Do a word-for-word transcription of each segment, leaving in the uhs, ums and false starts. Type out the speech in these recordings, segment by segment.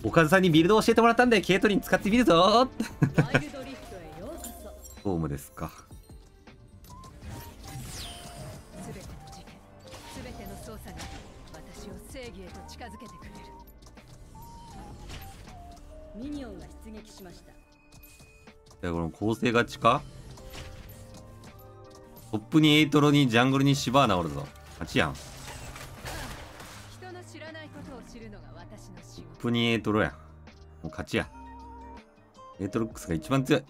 岡田さんにビルドを教えてもらったんで、ケイトリン使ってみるぞワイルドリフトへようこそ。 ホームですか。 すべての事件、すべての捜査が私を正義へと近づけてくれる。ミニオンが出撃しました。 いや、この構成勝ちか。トップにエイトロにジャングルにシバーナおるぞ。勝ちやん。ト人の知らないことを知るのが私の仕事。 ップにエイトロやん。もう勝ちや。エイトロックスが一番強い。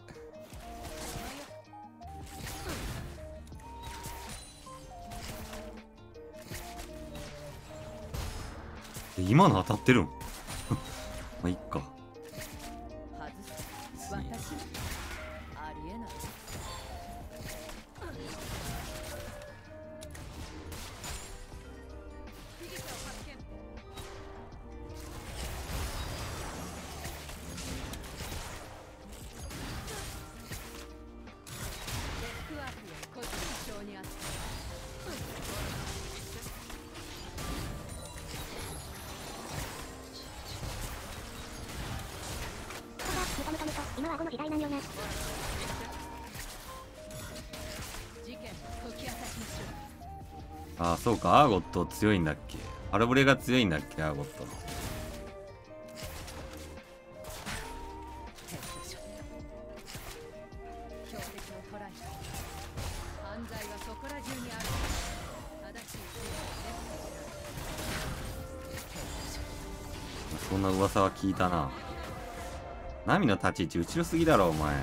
今の当たってるんまあいっか。 外す。私ありえない。被疑者を発見。デスクワークよこっちの性にあった。 今はこの時代なんよな。 事件解き明かしましょう。 ああ、そうか。アーゴット強いんだっけ。ハルブレが強いんだっけ、アーゴットの。 ヘッドショット。標的を捉えた。犯罪はそこら中にある。正しい正義です。 そんな噂は聞いたな。ナミの立ち位置後ろすぎだろお前。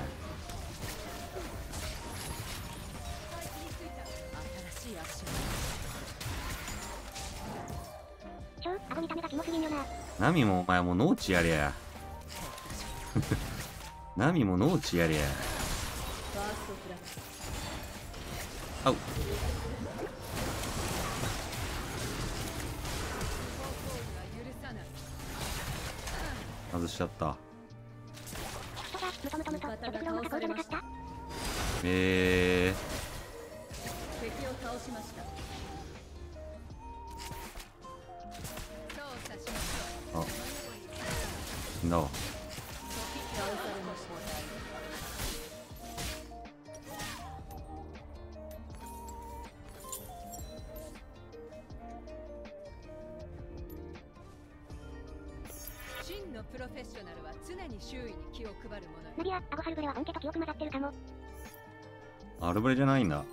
新しいアクション。 ちょ、顎見た目がキモすぎんよな。 ナミもお前もう農地やりゃ。ナミも農地やりゃ。 ファーストフラッシあう。外しちゃった。 ムトムトムト、手袋も加工じゃなかった。 えュ。敵を倒しました。操作しましょう。 ー、あ、死んだわ。 倒されました。真のプロフェッショナルは常に周囲に気を配るもの。 ナディア、アゴハルブレは本家と記憶混ざってるかも。 アルブレじゃないんだ。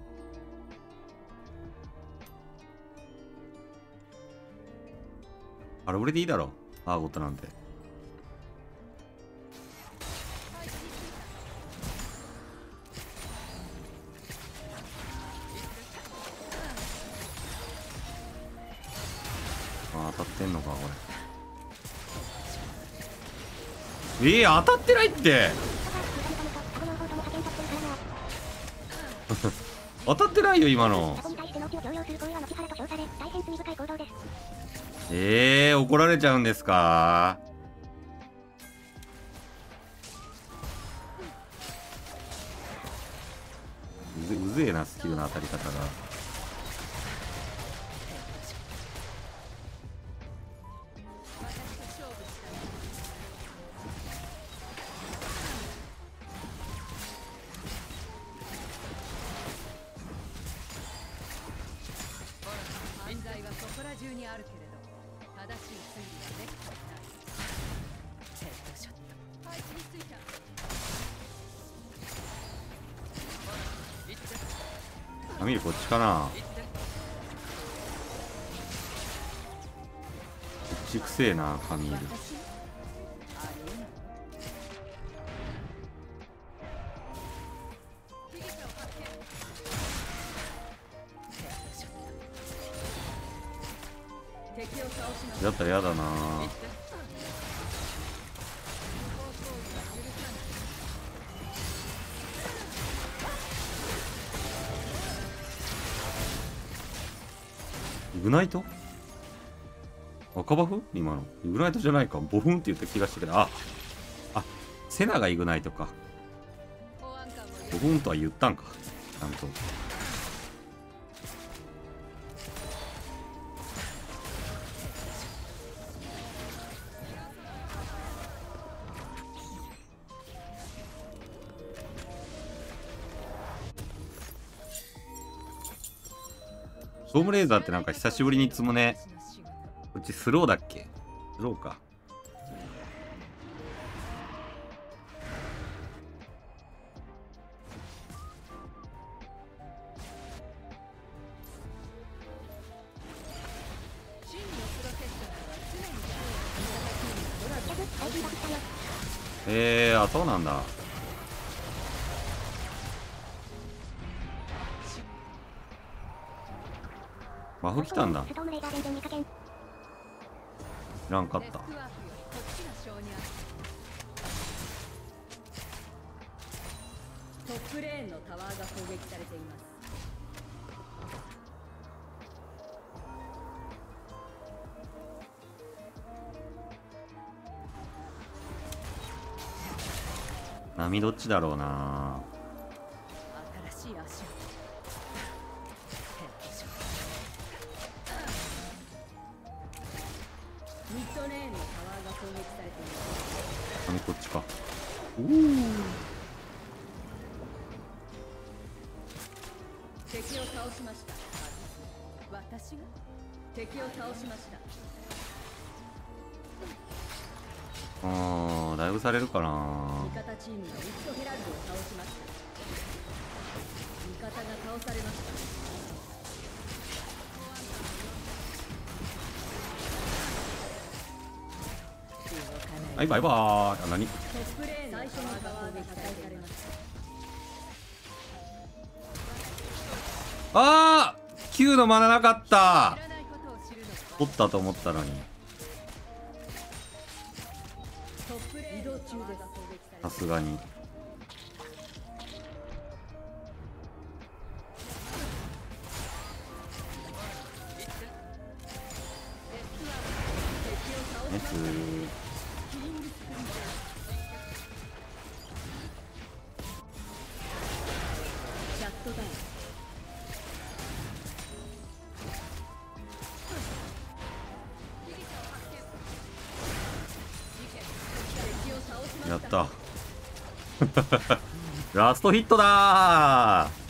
アルブレでいいだろ。アーゴットなんて。あ、当たってんのかこれ。えー、当たってないって当たってないよ今の。えー、怒られちゃうんですか。うぜうぜえなスキルの当たり方が。 犯罪はそこら中にあるけれど、正しい推理はできていない。ヘッドショット。配置についた。 あ、見るこっちかな。こっちくせえなカミール。 私ありえない。被疑者を発見。ヘッドショット。敵を倒しました。 だったらやだな。イグナイト赤バフ今の。イグナイトじゃないか。ボフンって言った気がしたけど。あ、あ、セナがイグナイトか。ボフンとは言ったんか。ちゃんと。 ストームレーザーってなんか久しぶりに積むね。こっちスローだっけ？スローか。えー、あ、そうなんだ。バフ来たんだ。 ストームレーザー全然見かけん。 知らんかった。 デスクワークよりこっちが性に合う。トップレーンのタワーが攻撃されています。 波どっちだろうな。 新しい足をミッドレーンのタワーが攻撃されています。 波こっちか。おお。 敵を倒しました。私が敵を倒しました。 あー、だいぶされるかな。 味方チームがウッドヘラルドを倒しました。味方が倒されました。 はい、バイバーイ。あ、何？ トップレーンの最初のタワーが破壊されました。 あー !きゅう のマナなかった知らないことを知るのが取ったと思ったのに。 トップレーンのタワーが攻撃されさすがに。ナイスー。 シャットダウン。 やったラストヒットだー。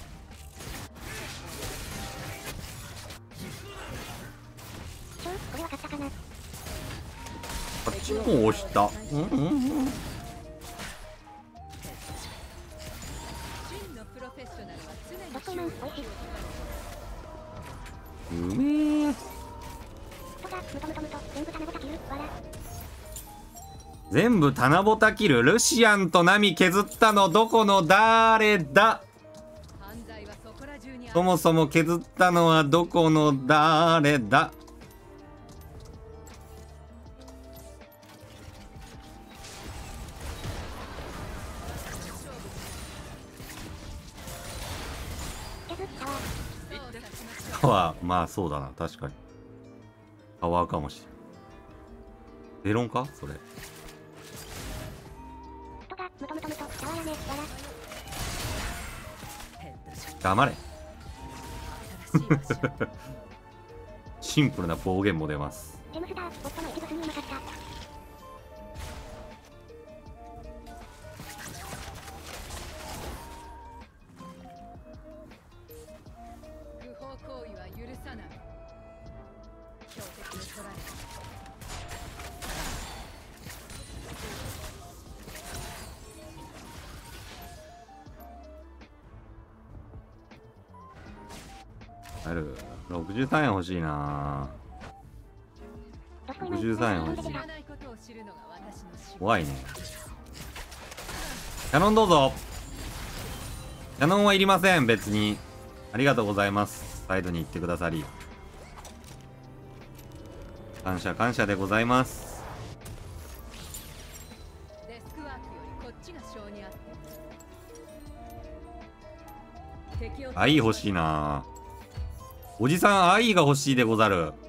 ちょこれは勝ったかな。 こっちも押した。うんうんうん。 真のプロフェッショナルは常にドットイマン美味しい。 うめえ。 とかムトムトムト全部棚ぼた切るわら。 全部棚ぼた切る。ルシアンとナミ削ったのどこの誰だ。 犯罪はそこら中にある。 そもそも削ったのはどこの誰だ。 削ったわ。 タワー、まあそうだな、確かに。タワーかもしれん。ベロンかそれ。 とかムトムトムトタワーやねわら。 ヘッドショッ黙れ。 ト。新しい足をシンプルな暴言も出ます。 ジェムスターボットの一部数にうまかった。 不法行為は許さない。標的に捉えある。ろくじゅうさんえん欲しいな。ろくじゅうさんえん欲しい。 知らないことを知るのが私の仕事。 怖いね。キャノンどうぞ。キャノンはいりません、別に。ありがとうございます。サイドに行ってくださり。感謝感謝でございます。 デスクワークよりこっちが性に合ってる。敵を愛欲しいな。おじさん愛が欲しいでござる。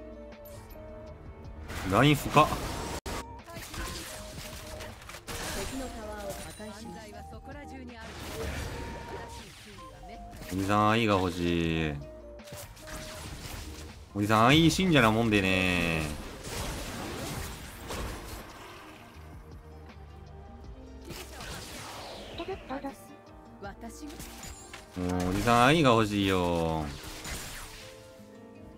ライン深っ。 敵のタワーを破壊し犯罪はそこら中にある。正しい推理はめったおじさん愛が欲しい。おじさん愛信者なもんでね。 削どうぞ。 私がもうおじさん愛が欲しいよ。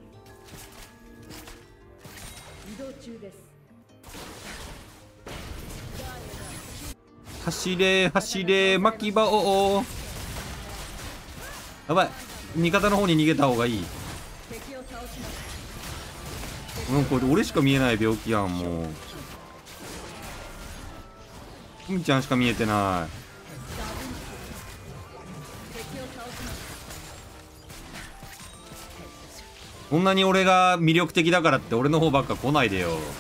走れ走れ巻き場を。やばい、味方の方に逃げた方がいい。 敵を倒します。 うんこれ俺しか見えない病気やん。もうふみちゃんしか見えてない。 敵を倒します。 こんなに俺が魅力的だからって俺の方ばっか来ないでよ。 味方チ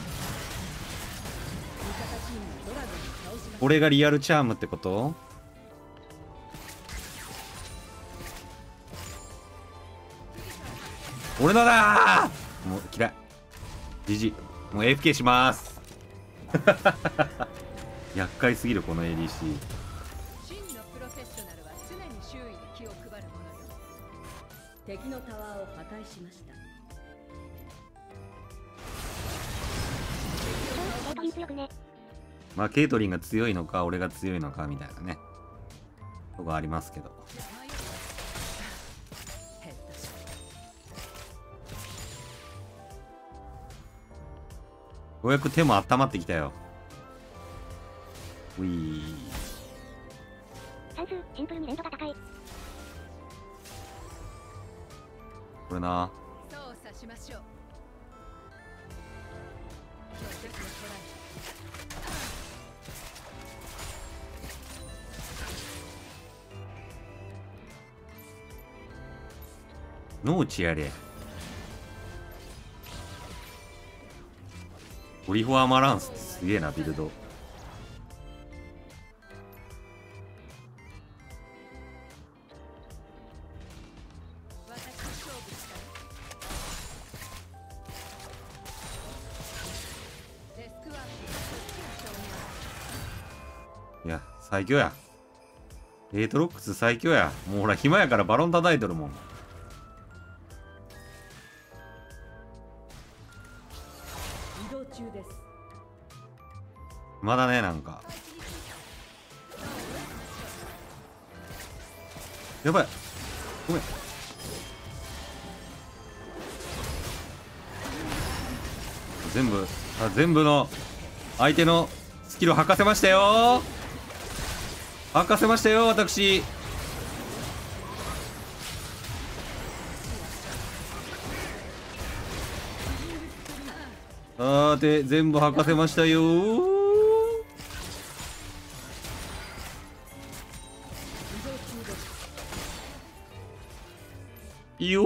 ームがドラゴンを倒します。 これがリアルチャームってこと？俺のだー。もう嫌い。じじい。もう エーエフケー しまーす。厄介すぎるこの エーディーシー。 真のプロフェッショナルは常に周囲に気を配るものよ。敵のタワーを破壊しました。 ケイトリン強くね。 まあケイトリンが強いのか俺が強いのかみたいなねとこありますけど。 ヘッドショット。 ようやく手も温まってきたよ。ういー。 算数シンプルに連と戦い。 これな。 操作しましょう。強敵を捕らえ農地やれ。オリフォアマランスってすげえなビルド。 私と勝負したい。デスクワークがそっちの勝利。 いや最強や。エートロックス最強や。もうほら暇やからバロン叩いとるもん。 移動中です。 まだねなんかやばいごめん。全部あ全部の相手のスキルを吐かせましたよ。吐かせましたよ私。さて全部吐かせましたよ。 移動中です。 いいよー。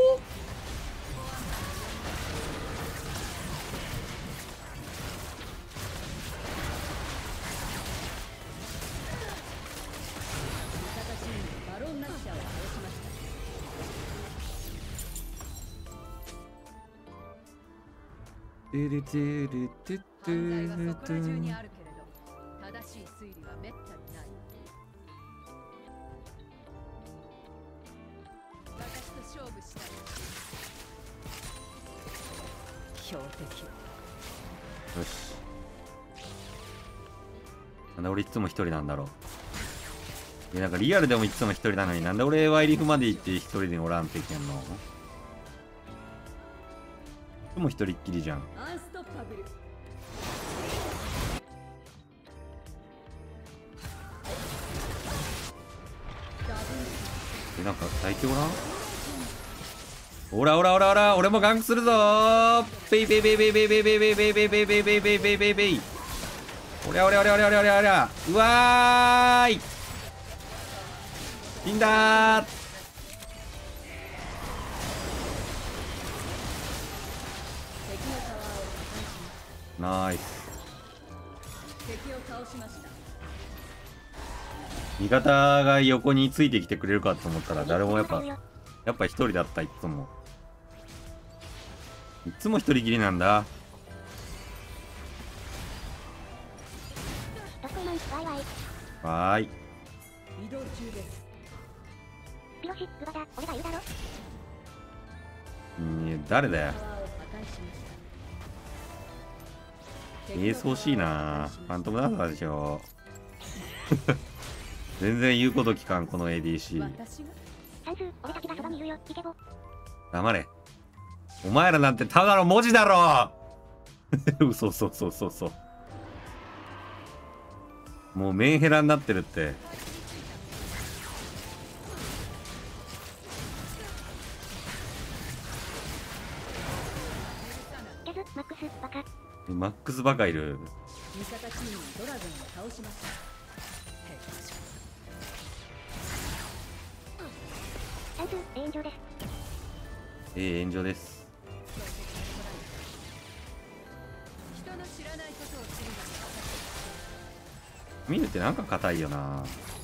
味方チームバロンナッシャーを倒しました。 てるてるてって犯罪はるそこら中にあるけれど、正しい推理はめったにない。私と勝負したい。標的。 よし。なんで俺いつも一人なんだろう。いやなんかリアルでもいつも一人なのになんで俺ワイリフまで行って一人でおらんといけんの。いつも一人っきりじゃん。 アンストッパブル。 えなんか最強な。おらおらおらおら俺もガンクするぞー。ペイペイペイペイペイペイペイペイペイペイペイペイペイペイペイペイペイ。おりゃおりゃおりゃおりゃおりゃおりゃおりゃ。うわーい死んだー。 敵のタワーを破壊します。 ナイス。 敵を倒しました。 味方が横についてきてくれるかと思ったら誰もやっぱやっぱ一人だった。いつもいつも一人きりなんだ。 ドスコイマン、ワイワイ。 わーい。 移動中です。 ピロシ、ルバダ、俺が言うだろ。 うん誰だよ。 タワーを破壊しました。 エース欲しいな。ファントムダンサーでしょ。全然言うこと聞かんこの エーディーシー。 私が算数、俺たちがそばにいるよ、イケボ。 黙れ。お前らなんてただの文字だろ。 そうそうそうそうそう。もうメンヘラになってるって。 キャズマックスバカ。 マックスバカいる。 味方チームにドラゴンを倒しました。 サンツー炎上です。 ええ炎上です。 人の知らないことをする見るってなんか硬いよな。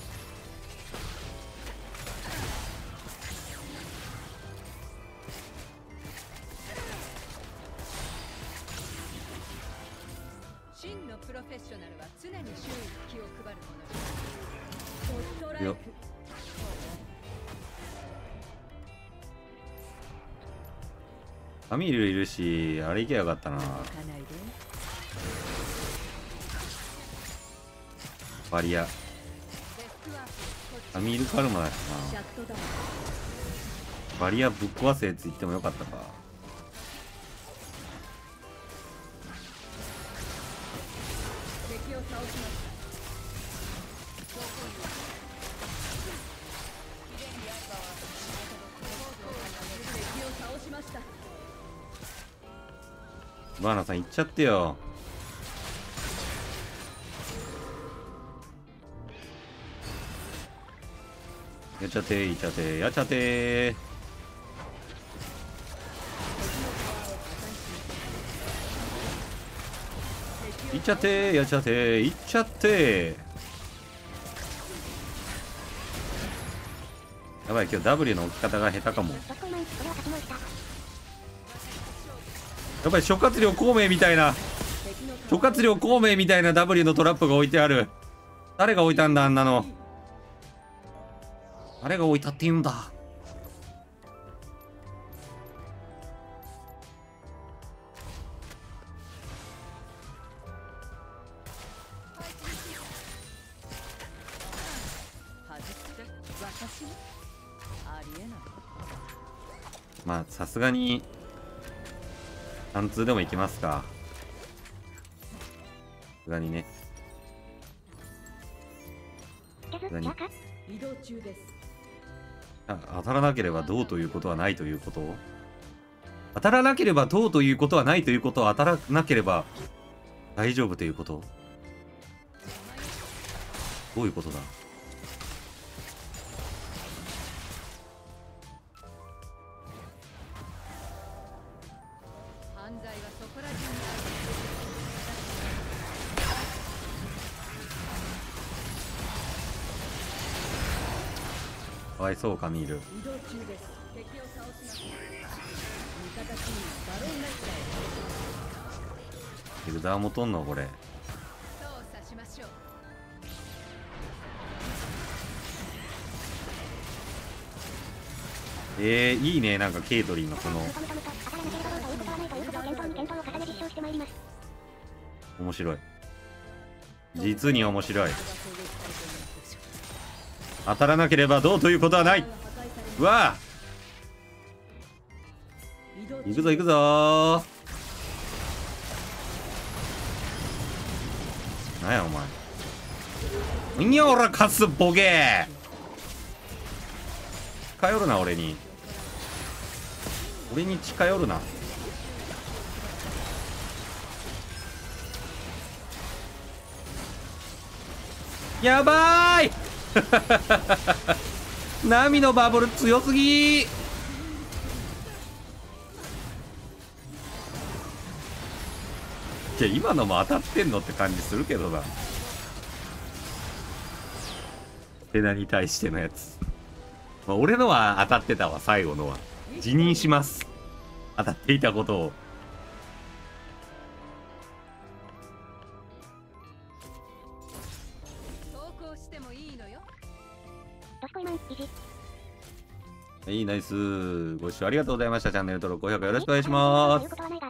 真のプロフェッショナルは常に周囲に気を配るものです。ドットライよク。 カミールいるし、あれ行けばよかったな。 行かないで。 バリア。 デスクワークこっちカミールカルマだしシャな。 ットダウン。 バリアぶっ壊せやつ言ってもよかったか。 敵を倒しました。敵を倒しました。 バーナさん行っちゃってよ。やっちゃっていっちゃってやっちゃっていっちゃってやっちゃっていっちゃって。やばい、今日 ダブリュー の置き方が下手かも。 ドッコイマン、これは勝ちました。 やっぱり諸葛亮孔明みたいな諸葛亮孔明みたいな ダブリュー のトラップが置いてある。誰が置いたんだあんなの。誰が置いたって言うんだ。 外して私にありえない。 まあさすがに貫通でもいきますか。さすがにね。 キャズ何バカ。 移動中です。 あ当たらなければどうということはないということ。当たらなければどうということはないということは当たらなければ大丈夫ということ。どういうことだ。 犯罪はそこら中にあかわいそうカミール。 る。移動中です。敵を倒しました。味方チームバロンナイタエグザーもとんのこれ。 ー操作しましょう。 えー、いいね。なんかケイトリンのそのムトムトムと当たらなければどうということはないということを検討に検討を重ね実証してまいります。 面白い。実に面白い。 人が攻撃されていますでしょ当たらなければどうということはない。 う。破壊されうわ移動中行くぞ行くぞー。なんやお前。にゃおらカスボケー。近寄るな俺に。俺に近寄るな。やばーいナミのバブル強すぎー。いや今のも当たってんのって感じするけどな。テナに対してのやつ、まあ、俺のは当たってたわ。最後のは辞任します。当たっていたことを。 投稿してもいいのよ。 ドスコイマン、維持。 はい、ナイス。ご視聴ありがとうございました。チャンネル登録、高評価よろしくお願いします。